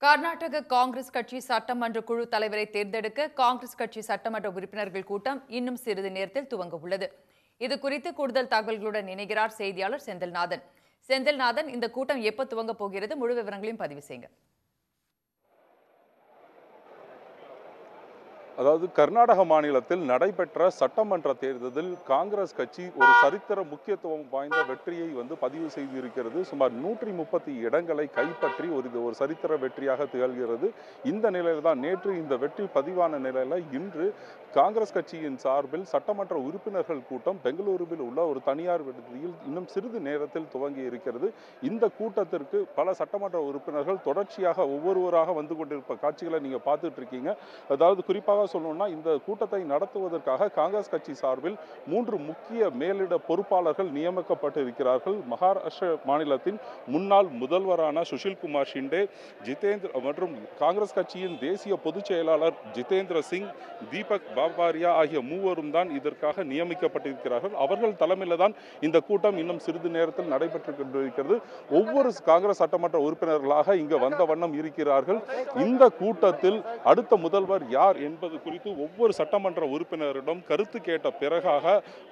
Karnataka Congress கட்சி சட்டமன்ற குழு தலைவரை தேர்ந்தெடுக்க காங்கிரஸ் கட்சி சட்டமன்ற உறுப்பினர்கள் கூட்டம் இன்னும் சிறிது நேரத்தில் துவங்க உள்ளது. இது குறித்து கூடுதல் தகவல்களுடன் இணைகிறார் செய்தியாளர் செந்தில்நாதன். செந்தில்நாதன், இந்த கூட்டம் எப்ப துவங்க போகிறது? முழு விவரங்களையும் பதிவு செய்யுங்க. அதாவது கர்நாடக மாநிலத்தில் நடைபெற்ற சட்டமன்ற தேர்தலில் காங்கிரஸ் கட்சி ஒரு சரித்திர முக்கியத்துவம் வாய்ந்த வெற்றியை பதிவு செய்திருக்கிறது. சுமார் 130 இடங்களை கைப்பற்றி ஒரு சரித்திர வெற்றியாக திகழ்கிறது. இந்த நிலையில் தான் நேற்று இந்த வெற்றி பதிவான நிலையில இன்று காங்கிரஸ் கட்சியின் சார்பில் சட்டமன்ற உறுப்பினர்கள் கூட்டம் பெங்களூருவில் உள்ள ஒரு தனியார் விடுதியில் இன்னும் சிறிது நேரத்தில் துவங்கி இருக்கிறது. இந்த கூட்டத்திற்கு பல சட்டமன்ற உறுப்பினர்கள் தொடர்ச்சியாக ஒவ்வொருவராக வந்து கொண்டிருப்ப காட்சிகளை நீங்க பார்த்துட்டு இருக்கீங்க. அதாவது குறிப்பாக சொல்லணும்னா இந்த கூட்டத்தை நடத்துவதற்காக காங்கிரஸ் கட்சி சார்பில் 3 முக்கிய மேலிட பொறுப்பாளர்கள் நியமிக்கப்பட்டிருக்கிறார்கள். மகாராஷ்டிர மாநிலத்தின் முன்னாள் முதல்வரான சுஷில்குமார் ஷிண்டே, ஜிதேந்திர மற்றும் காங்கிரஸ் கட்சியின் தேசிய பொதுச் செயலாளர் ஜிதேந்திர சிங், தீபக் பாபாரியா ஆகிய மூவரும் தான் இதற்காக நியமிக்கப்பட்டிருக்கிறார்கள். அவர்கள் தலைமையில் தான் இந்த கூட்டம் இன்னும் சிறிது நேரத்தில் நடைபெற்றுக் கொண்டிருக்கிறது. ஒவ்வொரு காங்கிரஸ் சட்டமன்ற உறுப்பினர்களாக இங்கு வந்த வண்ணம் இருக்கிறார்கள். இந்த கூட்டத்தில் அடுத்த முதல்வர் யார் என்பது குறித்து ஒவ்வொரு சட்டமன்ற உறுப்பினரிடம் கருத்து கேட்ட பிறகாக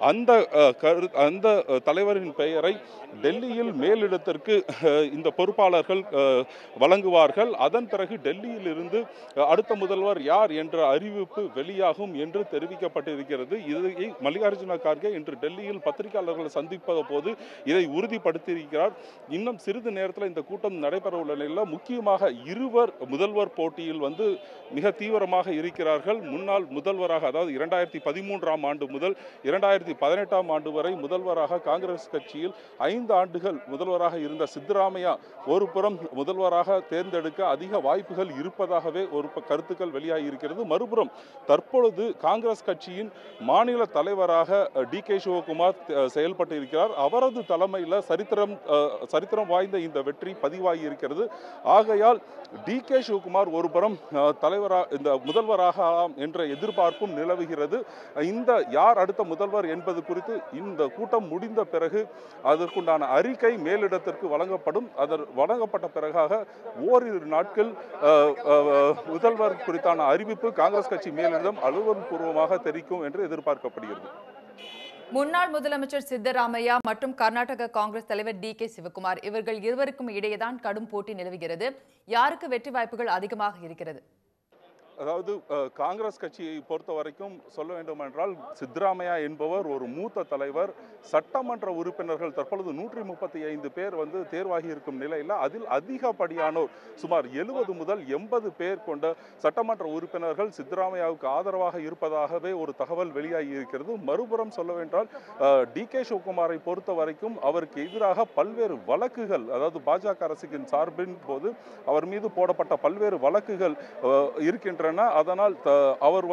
அந்த தலைவரின் பெயரை டெல்லியில் மேலிடத்திற்கு இந்த பொறுப்பாளர்கள் வழங்குவார்கள். அதன் பிறகு டெல்லியில் இருந்து அடுத்த முதல்வர் யார் என்ற அறிவிப்பு வெளியாகும் என்று தெரிவிக்கப்பட்டிருக்கிறது. இதை மல்லிகார்ஜுன கார்கே இன்று டெல்லியில் பத்திரிகையாளர்களை சந்திப்பத போது இதை உறுதிப்படுத்தியிருக்கிறார். இன்னும் சிறிது நேரத்தில் இந்த கூட்டம் நடைபெற உள்ள நிலையில் முக்கியமாக இருவர் முதல்வர் போட்டியில் மிக தீவிரமாக இருக்கிறார்கள். முன்னாள் முதல்வராக, அதாவது 2013ஆம் ஆண்டு முதல் 2018ஆம் ஆண்டு வரை முதல்வராக காங்கிரஸ் கட்சியில் 5 ஆண்டுகள் முதல்வராக இருந்த சித்தராமையா ஒரு புறம் முதல்வராக தேர்ந்தெடுக்க அதிக வாய்ப்புகள் இருப்பதாகவே ஒரு கருத்துக்கள் வெளியாகி இருக்கிறது. மறுபுறம் தற்பொழுது காங்கிரஸ் கட்சியின் மாநில தலைவராக டி.கே. சிவகுமார் செயல்பட்டு இருக்கிறார். அவரது தலைமையில் சரித்திரம் வாய்ந்த இந்த வெற்றி பதிவாகி இருக்கிறது. ஆகையால் டி.கே. சிவகுமார் ஒருபுறம் இந்த முதல்வராக என்ற எதிர்பார்ப்பும் நிலவுகிறது. இந்த யார் அடுத்த முதல்வர் என்பது குறித்து இந்த கூட்டம் முடிந்த பிறகு அதற்குண்டான அறிக்கை மேலிடத்திற்கு வழங்கப்படும். வழங்கப்பட்ட பிறகாக ஓரிரு நாட்கள் முதல்வர் குறித்தான அறிவிப்பு காங்கிரஸ் கட்சி மேலிடம் அலுவல்பூர்வமாக தெரிவிக்கும் என்று எதிர்பார்க்கப்படுகிறது. முன்னாள் முதலமைச்சர் சித்தராமையா மற்றும் கர்நாடக காங்கிரஸ் தலைவர் டி.கே. சிவகுமார் இவர்கள் இருவருக்கும் இடையேதான் கடும் போட்டி நிலவுகிறது. யாருக்கு வெற்றி வாய்ப்புகள் அதிகமாக இருக்கிறது? அதாவது காங்கிரஸ் கட்சியை பொறுத்த வரைக்கும் சொல்ல வேண்டும் என்றால் சித்தராமையா என்பவர் ஒரு மூத்த தலைவர். சட்டமன்ற உறுப்பினர்கள் தற்பொழுது 135 பேர் தேர்வாகி இருக்கும் நிலையில் அதில் அதிகப்படியானோர் சுமார் 70 முதல் 80 பேர் கொண்ட சட்டமன்ற உறுப்பினர்கள் சித்தராமையாவுக்கு ஆதரவாக இருப்பதாகவே ஒரு தகவல் வெளியாகி இருக்கிறது. மறுபுறம் சொல்லவென்றால் டி.கே. சிவகுமாரை பொறுத்த வரைக்கும் அவருக்கு எதிராக பல்வேறு வழக்குகள், அதாவது பாஜக அரசின் சார்பின் போது அவர் மீது போடப்பட்ட பல்வேறு வழக்குகள் இருக்கின்றன. அதனால் அவர்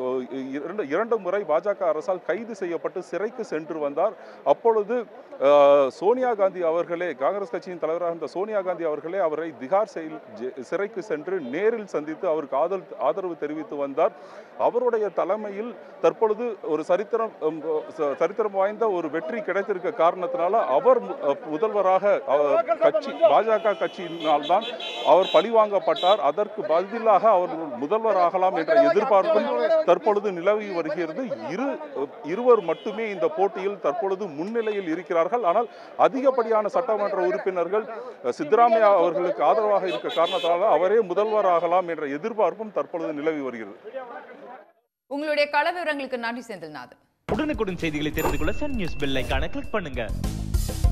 2 முறை பாஜக அரசால் கைது செய்யப்பட்டு சிறைக்கு சென்று வந்தார். அப்பொழுது சோனியா காந்தி அவர்களே, காங்கிரஸ் கட்சியின் தலைவராக இருந்த சோனியா காந்தி அவர்களே அவரை திகார் சிறைக்கு சென்று நேரில் சந்தித்து அவருக்கு ஆதரவு தெரிவித்து வந்தார். அவருடைய தலைமையில் தற்பொழுது ஒரு சரித்திரம் வாய்ந்த ஒரு வெற்றி கிடைத்திருக்க காரணத்தினால அவர் முதல்வராக பாஜக கட்சியினால் தான் அவர் பழிவாங்கப்பட்டார். அதற்கு பதிலாக அவர் முதல்வராகலாம் என்ற எதிர்பார்ப்பும் தற்பொழுது நிலவி வருகிறது. இருவர் மட்டுமே இந்த போட்டியில் தற்பொழுது முன்னிலையில் இருக்கிறார்கள். ஆனால் அதிகப்படியான சட்டமன்ற உறுப்பினர்கள் சித்தராமையா அவர்களுக்கு ஆதரவாக இருக்க காரணத்தால் அவரே முதல்வராகலாம் என்ற எதிர்பார்ப்பும் தற்பொழுது நிலவி வருகிறது. உங்களுடைய கள விவரங்களுக்கு நன்றி செந்தில்நாதன். உடனுக்குடன் செய்திகளை தெரிந்து கொள்ள சன் நியூஸ் பெல் ஐகானை கிளிக் பண்ணுங்க.